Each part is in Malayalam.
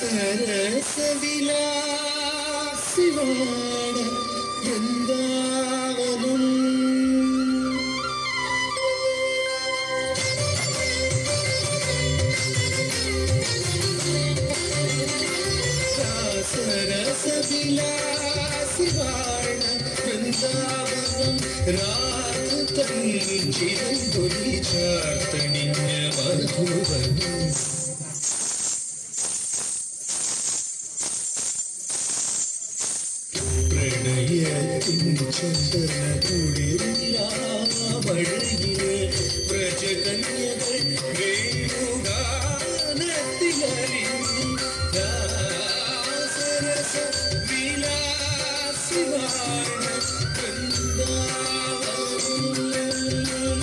സരസവിലാസിവാണ വൃന്ദാവനം സരസവിലാസിവാണ വൃന്ദാവനം രാഗതൻ ചിരമ്പൊലി ചാർത്തണിഞ്ഞ മധുവനം പ്രണയത്തിൻ ചന്ദനകുളിരിലാമഴയിലെ വ്രജകന്യകൾ വേണുഗാനത്തിലലിഞ്ഞു സരസ വിലാസിവാണ വൃന്ദാവനം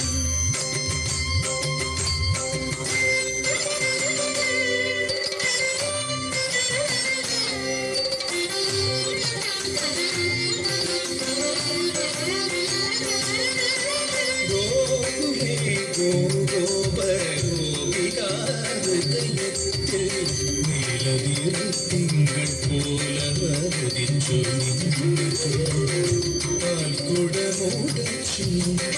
തിങ്കൾ പോലവതരിച്ചു പാൽക്കുടമോടച്ചു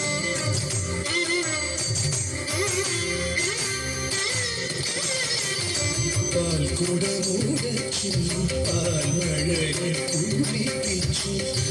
പാൽക്കുടമോടച്ചു പാൽമഴകൾ കുളിപ്പിച്ചു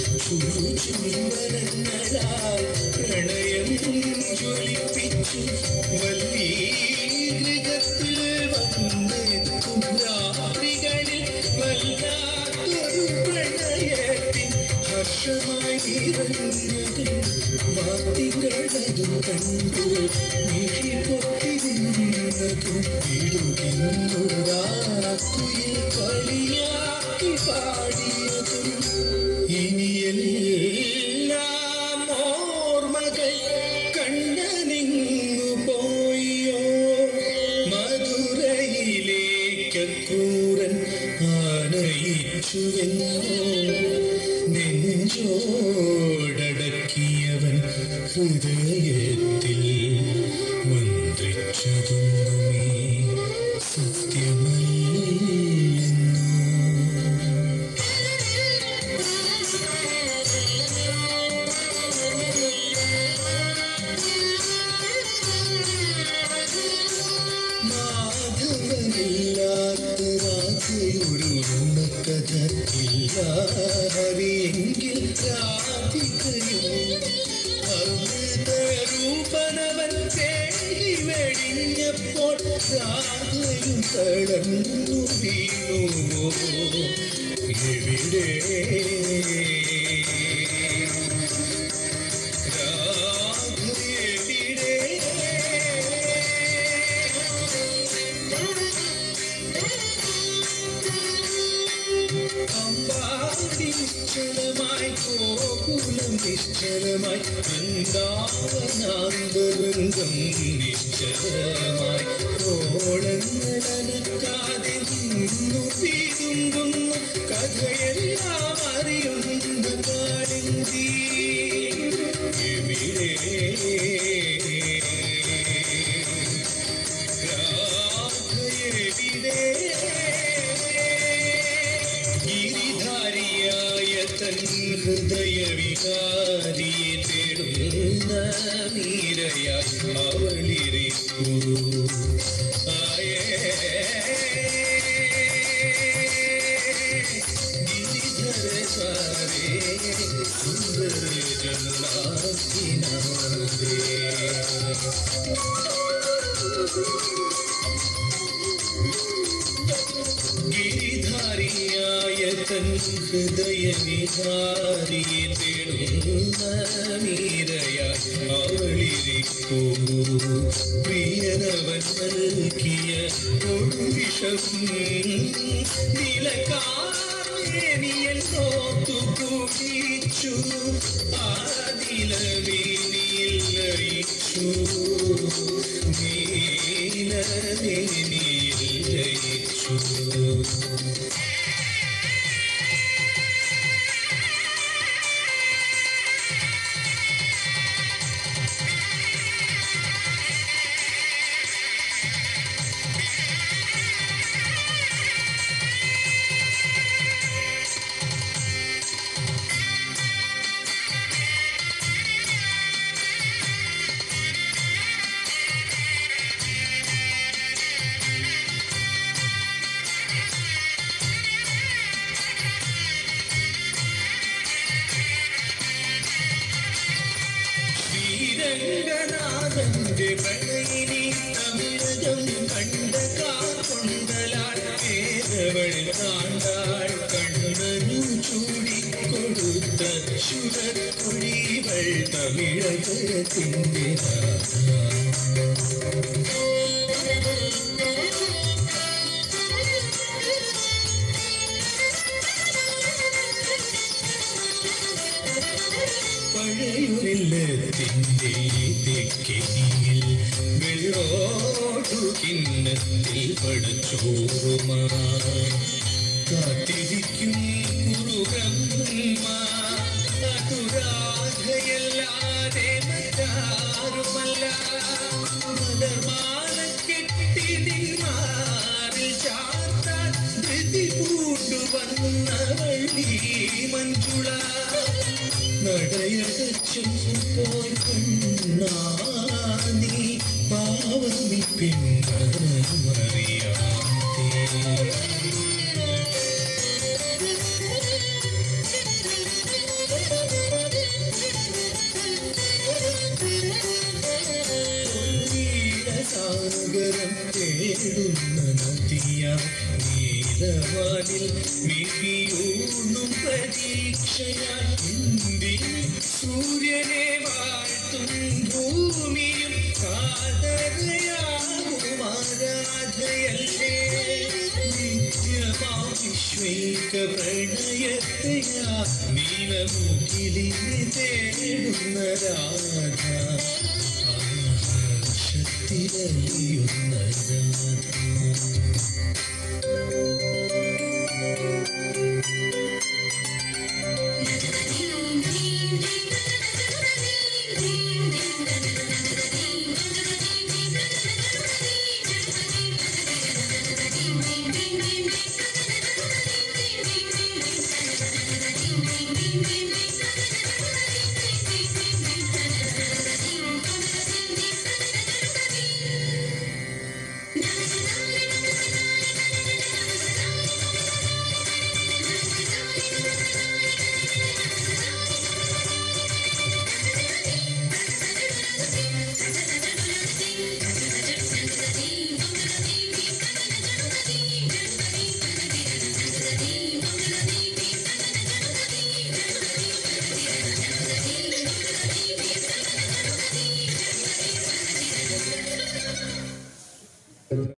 ചുരുചുംബനങ്ങളാൽ പ്രണയം ജ്വലിപ്പിച്ചു വല്ലീകൃതത്തിൽ വന്നെത്തും രാത്രികളിൽ വല്ലാത്തൊരു പ്രണയത്തിൻ ഹർഷമായി നിറഞ്ഞത് വാർത്തികളതു കണ്ടു മിഴി പൊട്ടിരുന്നതും ഇടുകിന്നുറാക്കുയിൽ കളിയാക്കി പാടിയതും ഇനിയെല്ലാം ഓർമ്മകൾ കണ്ണനിങ്ങു പോയോ മധുരയിലേക്കൂറൻ ആനയിച്ചുവെന്നോ നെഞ്ചോടടക്കിയവൻ ഹൃദയത്തിൽ മന്ത്രിച്ചതൊന്നുമേ സത്യമല്ലെന്നോ മാധവനില്ലാത്ത രാധയൊരുന്ന കഥ ഇല്ലാതെങ്കിൽ രാധികയോ അമൃതരൂപനവൻ തേടി വെടിഞ്ഞപ്പോൾ രാധയും തളർന്നു വീണുവോ എവിടെ രാധ എവിടെ അമ്പാടി നിശ്ചലമായി ഗോകുലം നിശ്ചലമായി വൃന്ദാവനാന്തവൃന്ദം നിശ്ചലമായി ഓളങ്ങളനക്കാതെ നിന്നു പീതുമ്പുന്നു കഥയെല്ലാം അറിയുന്ന കാളിന്തി എവിടെ രാധ എവിടെ ഗിരിധാരിയായ തൻ ഹൃദയവികാരിയെ തേടുന്ന മീരയായി അവളിരിക്കൂ ഗിരിധര സാരേ സുന്ദര ജന്മാർത്തിനാദേ ഗിരിധാരിയായ തൻ ഹൃദയവികാരിയെ തേടുന്ന മീരയായി അവളിരിക്കൂ പ്രിയനവൻ നൽകിയ കൊടുവിഷം നിലക്കാർമേനിയൻ നോത്തു കുടിച്ചു ആദിലവേനിയിൽ ലയിച്ചു നീലവേനിയിൽ ലയിച്ചു രംഗനാഥന്റെ പ്രണയിനി തമിഴകം കണ്ട കാക്കൊണ്ടലാൾ ഏതവൾ കാണ്ടാൾ കണ്ണനു ചൂടിക്കൊടുത്ത ശുരക്കൊഴിവൾ തമിഴകത്തിന്റെ പഴയൊരില്ലത്തിന്റെ തെക്കിനിയിൽ വെള്ളോടു കിണ്ണത്തിൽ പടച്ചോറുമാ കാത്തിരിക്കും കുറുബ്രഹ്മ അതുരാധയല്ലാതെ മറ്റാരുമല്ല മലർമാല കെട്ടി നിന്മാറിൽ ചാർത്താൻ ധൃതി പൂണ്ടുവന്നവൾ നീ മഞ്ജുള നടയടച്ചും പോയി കണ്ണാനീ പാവമി പിന്നറിയാതെ സാഗരം തേടുന്ന നദിയ നീലവാനിൽ മിഴിയൂണും പ്രതീക്ഷയായി സൂര്യനെ വാഴ്ത്തും ഭൂമിയും കാതരയാകും ആരാധയല്ലേ നിത്യമാം വിശ്വൈക പ്രണയത്തെയാ നീലമുഖിലിനെ തേടുന്ന രാധ ശക്തിരലിയുന്ന രാധ